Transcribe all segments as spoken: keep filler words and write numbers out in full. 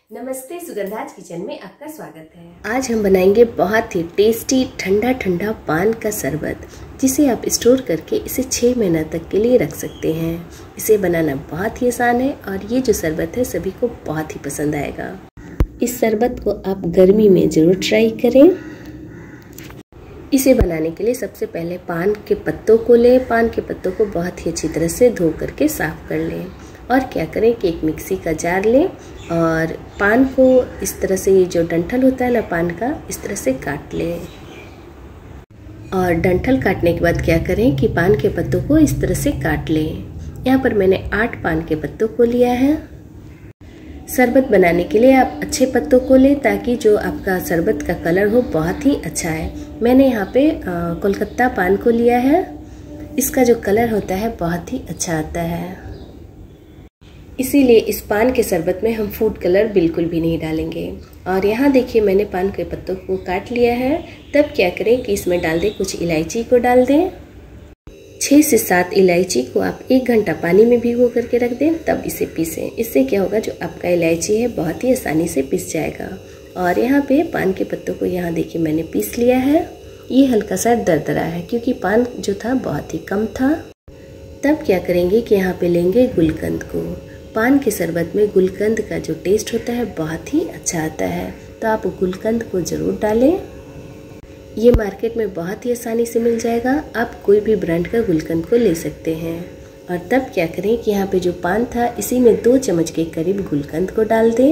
नमस्ते, सुगंधाज किचन में आपका स्वागत है। आज हम बनाएंगे बहुत ही टेस्टी ठंडा ठंडा पान का शरबत, जिसे आप स्टोर करके इसे छः महीना तक के लिए रख सकते हैं। इसे बनाना बहुत ही आसान है और ये जो शरबत है सभी को बहुत ही पसंद आएगा। इस शरबत को आप गर्मी में ज़रूर ट्राई करें। इसे बनाने के लिए सबसे पहले पान के पत्तों को लें। पान के पत्तों को बहुत ही अच्छी तरह से धो करके साफ़ कर लें। और क्या करें कि एक मिक्सी का जार लें और पान को इस तरह से, ये जो डंठल होता है ना पान का, इस तरह से काट लें। और डंठल काटने के बाद क्या करें कि पान के पत्तों को इस तरह से काट लें। यहाँ पर मैंने आठ पान के पत्तों को लिया है। शरबत बनाने के लिए आप अच्छे पत्तों को लें ताकि जो आपका शरबत का कलर हो बहुत ही अच्छा है। मैंने यहाँ पे कोलकाता पान को लिया है। इसका जो कलर होता है बहुत ही अच्छा आता है, इसीलिए इस पान के शरबत में हम फूड कलर बिल्कुल भी नहीं डालेंगे। और यहाँ देखिए मैंने पान के पत्तों को काट लिया है। तब क्या करें कि इसमें डाल दें, कुछ इलायची को डाल दें। छः से सात इलायची को आप एक घंटा पानी में भिगो करके रख दें, तब इसे पीसें। इससे क्या होगा, जो आपका इलायची है बहुत ही आसानी से पिस जाएगा। और यहाँ पे पान के पत्तों को यहाँ देखिए मैंने पीस लिया है। ये हल्का सा दरदरा है क्योंकि पान जो था बहुत ही कम था। तब क्या करेंगे कि यहाँ पे लेंगे गुलकंद को। पान के शरबत में गुलकंद का जो टेस्ट होता है बहुत ही अच्छा आता है, तो आप गुलकंद को ज़रूर डालें। ये मार्केट में बहुत ही आसानी से मिल जाएगा। आप कोई भी ब्रांड का गुलकंद को ले सकते हैं। और तब क्या करें कि यहाँ पे जो पान था इसी में दो चम्मच के करीब गुलकंद को डाल दें।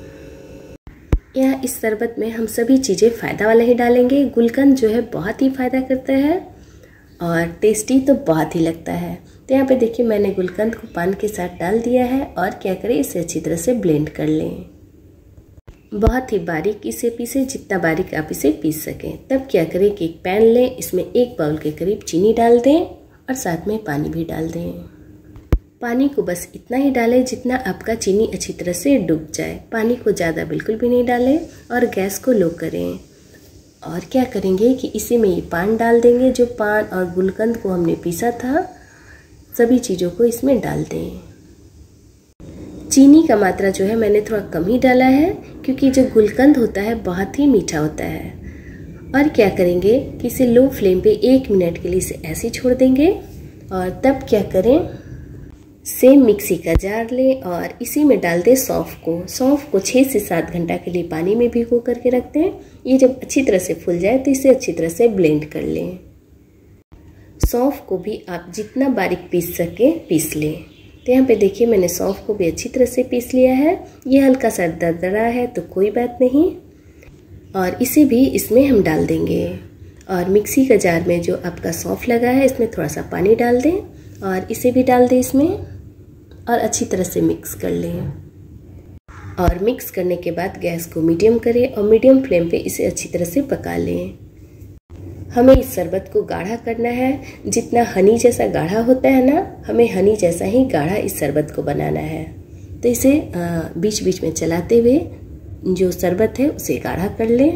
यहाँ इस शरबत में हम सभी चीज़ें फ़ायदा वाला ही डालेंगे। गुलकंद जो है बहुत ही फ़ायदा करता है और टेस्टी तो बहुत ही लगता है। तो यहाँ पे देखिए मैंने गुलकंद को पान के साथ डाल दिया है। और क्या करें, इसे अच्छी तरह से ब्लेंड कर लें। बहुत ही बारीक इसे पीसें, जितना बारीक आप इसे पीस सकें। तब क्या करें कि एक पैन लें, इसमें एक बाउल के करीब चीनी डाल दें और साथ में पानी भी डाल दें। पानी को बस इतना ही डालें जितना आपका चीनी अच्छी तरह से डूब जाए। पानी को ज़्यादा बिल्कुल भी नहीं डालें और गैस को लो करें। और क्या करेंगे कि इसी में ये पान डाल देंगे। जो पान और गुलकंद को हमने पीसा था, सभी चीज़ों को इसमें डाल दें। चीनी का मात्रा जो है मैंने थोड़ा कम ही डाला है क्योंकि जो गुलकंद होता है बहुत ही मीठा होता है। और क्या करेंगे कि इसे लो फ्लेम पे एक मिनट के लिए इसे ऐसे ही छोड़ देंगे। और तब क्या करें, सेम मिक्सी का जार लें और इसी में डाल दें सौंफ को। सौंफ को छः से सात घंटा के लिए पानी में भिगो करके रख दें। ये जब अच्छी तरह से फूल जाए तो इसे अच्छी तरह से ब्लेंड कर लें। सौंफ को भी आप जितना बारीक पीस सके पीस लें। तो यहाँ पे देखिए मैंने सौंफ को भी अच्छी तरह से पीस लिया है। ये हल्का सा दरदरा है तो कोई बात नहीं। और इसे भी इसमें हम डाल देंगे। और मिक्सी का जार में जो आपका सौंफ लगा है इसमें थोड़ा सा पानी डाल दें और इसे भी डाल दें इसमें और अच्छी तरह से मिक्स कर लें। और मिक्स करने के बाद गैस को मीडियम करें और मीडियम फ्लेम पे इसे अच्छी तरह से पका लें। हमें इस शरबत को गाढ़ा करना है। जितना हनी जैसा गाढ़ा होता है ना, हमें हनी जैसा ही गाढ़ा इस शरबत को बनाना है। तो इसे बीच बीच में चलाते हुए जो शरबत है उसे गाढ़ा कर लें।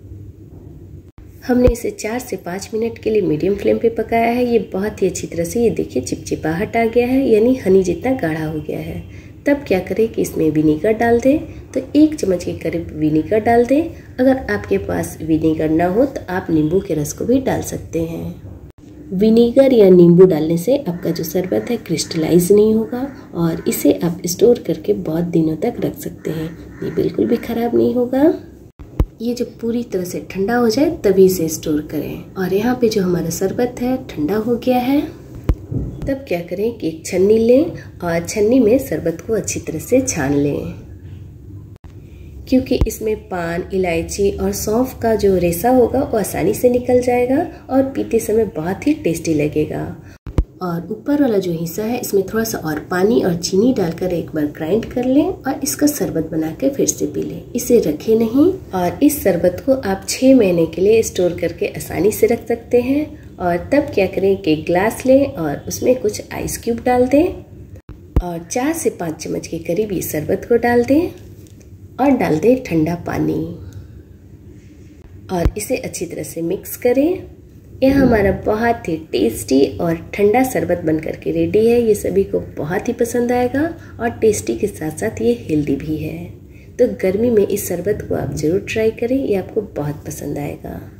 हमने इसे चार से पाँच मिनट के लिए मीडियम फ्लेम पे पकाया है। ये बहुत ही अच्छी तरह से, ये देखिए चिपचिपाहट आ गया है, यानी हनी जितना गाढ़ा हो गया है। तब क्या करें कि इसमें विनीगर डाल दें। तो एक चम्मच के करीब विनीगर डाल दें। अगर आपके पास विनीगर ना हो तो आप नींबू के रस को भी डाल सकते हैं। विनीगर या नींबू डालने से आपका जो शरबत है क्रिस्टलाइज नहीं होगा और इसे आप स्टोर करके बहुत दिनों तक रख सकते हैं। ये बिल्कुल भी ख़राब नहीं होगा। ये जब पूरी तरह से ठंडा हो जाए तभी इसे स्टोर करें। और यहाँ पे जो हमारा शरबत है ठंडा हो गया है। तब क्या करें कि एक छन्नी लें और छन्नी में शरबत को अच्छी तरह से छान लें, क्योंकि इसमें पान, इलायची और सौंफ का जो रेशा होगा वो आसानी से निकल जाएगा और पीते समय बहुत ही टेस्टी लगेगा। और ऊपर वाला जो हिस्सा है इसमें थोड़ा सा और पानी और चीनी डालकर एक बार ग्राइंड कर लें और इसका शरबत बना के फिर से पी लें। इसे रखें नहीं। और इस शरबत को आप छः महीने के लिए स्टोर करके आसानी से रख सकते हैं। और तब क्या करें कि ग्लास लें और उसमें कुछ आइस क्यूब डाल दें और चार से पाँच चम्मच के करीब ये शरबत को डाल दें और डाल दें ठंडा पानी और इसे अच्छी तरह से मिक्स करें। यह हमारा बहुत ही टेस्टी और ठंडा शरबत बनकर के रेडी है। ये सभी को बहुत ही पसंद आएगा और टेस्टी के साथ साथ ये हेल्दी भी है। तो गर्मी में इस शरबत को आप ज़रूर ट्राई करें, ये आपको बहुत पसंद आएगा।